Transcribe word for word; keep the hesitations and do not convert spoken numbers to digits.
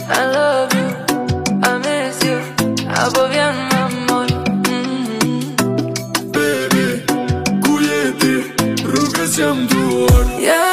I love you, I miss you, agobiarme amor. Mm-hmm. Baby, cu jeti, rrugës jam duar. Yeah.